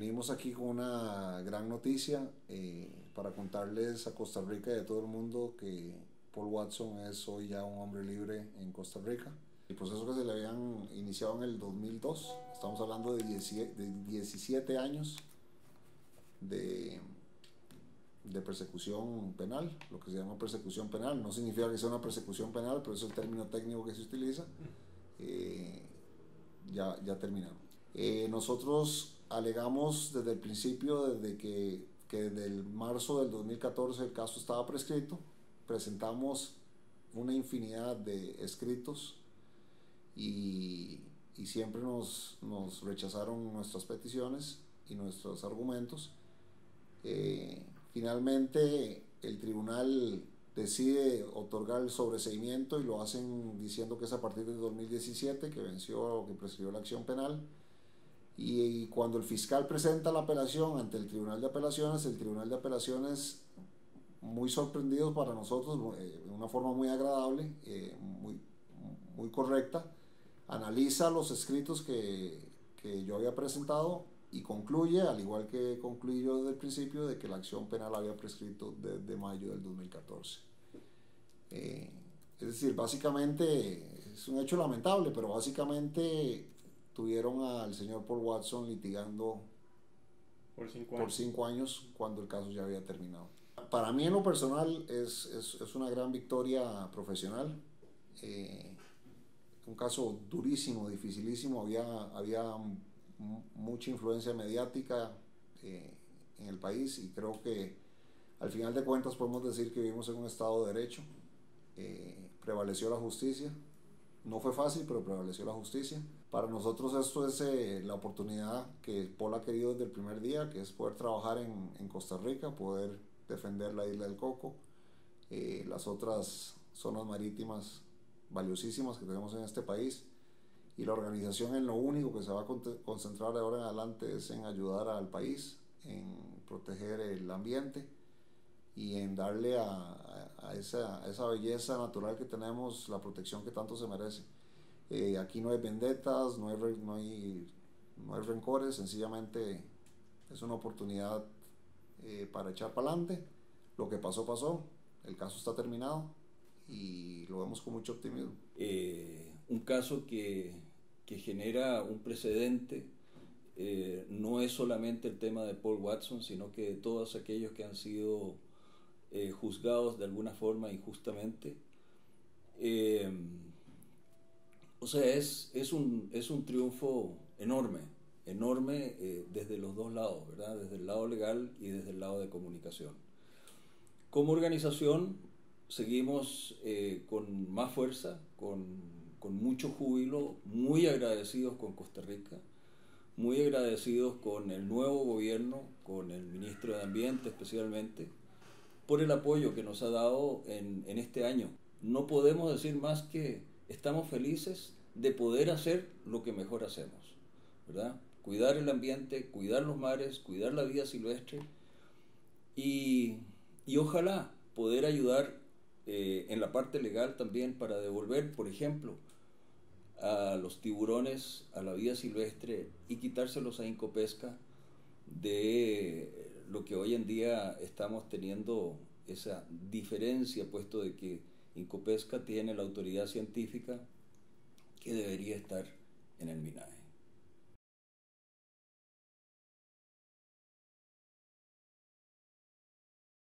Venimos aquí con una gran noticia para contarles a Costa Rica y a todo el mundo que Paul Watson es hoy ya un hombre libre en Costa Rica. El proceso que se le habían iniciado en el 2002, estamos hablando de 17 años de, de persecución penal, lo que se llama persecución penal. No significa que sea una persecución penal, pero es el término técnico que se utiliza. Ya terminaron. Nosotros alegamos desde el principio, que desde el marzo del 2014 el caso estaba prescrito, presentamos una infinidad de escritos y siempre nos rechazaron nuestras peticiones y nuestros argumentos. Finalmente el tribunal decide otorgar el sobreseimiento y lo hacen diciendo que es a partir del 2017 que venció, que prescribió la acción penal. Y cuando el fiscal presenta la apelación ante el Tribunal de Apelaciones, muy sorprendido para nosotros, de una forma muy agradable, muy correcta, analiza los escritos que yo había presentado y concluye, al igual que concluí yo desde el principio, de que la acción penal había prescrito desde mayo del 2014. Es decir, básicamente es un hecho lamentable, pero básicamente tuvieron al señor Paul Watson litigando por 5 años cuando el caso ya había terminado. Para mí en lo personal es una gran victoria profesional. Un caso durísimo, dificilísimo, había mucha influencia mediática en el país y creo que al final de cuentas podemos decir que vivimos en un estado de derecho. Prevaleció la justicia. No fue fácil, pero prevaleció la justicia. Para nosotros esto es la oportunidad que Paul ha querido desde el primer día, que es poder trabajar en Costa Rica, poder defender la isla del Coco, las otras zonas marítimas valiosísimas que tenemos en este país. Y la organización en lo único que se va a concentrar de ahora en adelante es en ayudar al país, en proteger el ambiente y en darle a esa belleza natural que tenemos la protección que tanto se merece. Aquí no hay vendetas, no hay rencores, sencillamente es una oportunidad para echar para adelante. Lo que pasó, pasó, el caso está terminado y lo vemos con mucho optimismo. Un caso que genera un precedente. No es solamente el tema de Paul Watson, sino que de todos aquellos que han sido juzgados de alguna forma injustamente. O sea, es un triunfo enorme desde los dos lados, ¿verdad? Desde el lado legal y desde el lado de comunicación. Como organización seguimos con más fuerza, con mucho júbilo, muy agradecidos con Costa Rica, muy agradecidos con el nuevo gobierno, con el ministro de Ambiente especialmente, por el apoyo que nos ha dado en este año. No podemos decir más que estamos felices de poder hacer lo que mejor hacemos, ¿verdad? Cuidar el ambiente, cuidar los mares, cuidar la vida silvestre y ojalá poder ayudar en la parte legal también para devolver, por ejemplo, a los tiburones a la vida silvestre y quitárselos a Incopesca de lo que hoy en día estamos teniendo esa diferencia, puesto de que Incopesca tiene la autoridad científica que debería estar en el MINAE.